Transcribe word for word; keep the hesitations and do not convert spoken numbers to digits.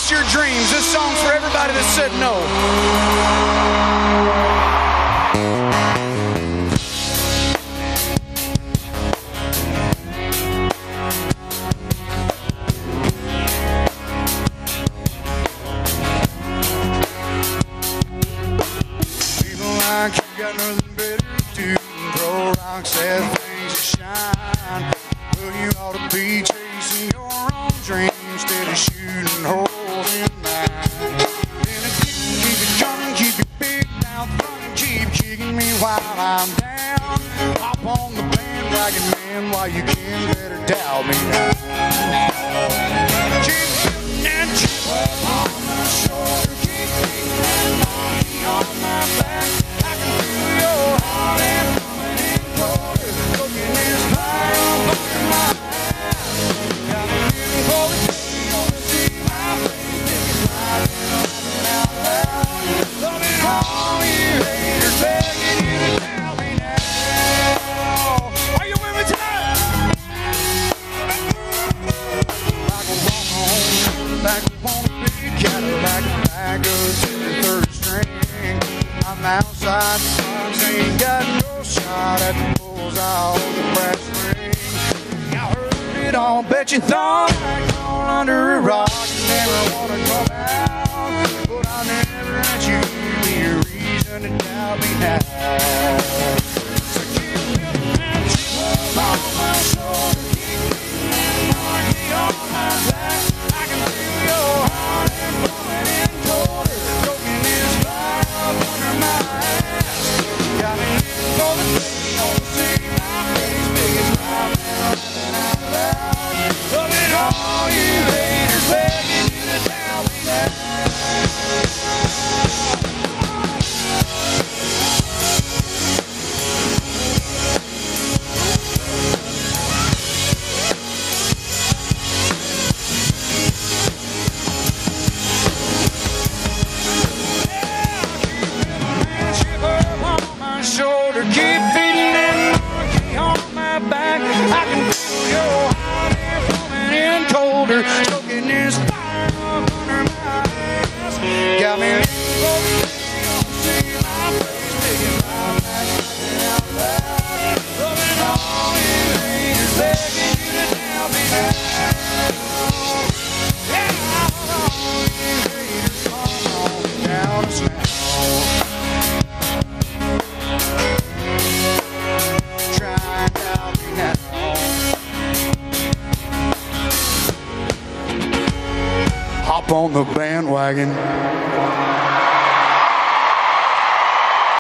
chase your dreams. This song's for everybody that said no. Like you got nothing better to do than throw rocks at things that shine. Well, you ought to be chasing your own dreams instead of shooting holes in mine. Then it keep it coming, keep your big mouth running, keep kicking me while I'm down. Hop on the bandwagon, man, while you can, better doubt me now. Keep putting that chip up on my shoulder, keep beating that monkey on my back. Outside the box, ain't got no shot at the bullseye or the brass ring. I heard it all, bet you thought I'd crawl under a rock and never wanna come out. But I'll never let you give me a reason to doubt me now. So keep building that chip up on my shoulder, keep beating that monkey on my back. I can feel your heart and blowing in colder, broken this fire up under my ass. Got me living for the day, don't see my face, biggest smile now, laughing out loud. Loving all you haters, begging you to tell me that. Shoulder, keep feeding that monkey on my back. I can feel your hot air coming in colder, choking this fire up under my ass. Got me living for the day, don't see my face, taking my back, laughing out loud. Loving all you haters, begging you to tell me that. Yeah, all you haters, come on down to now. Hop on the bandwagon.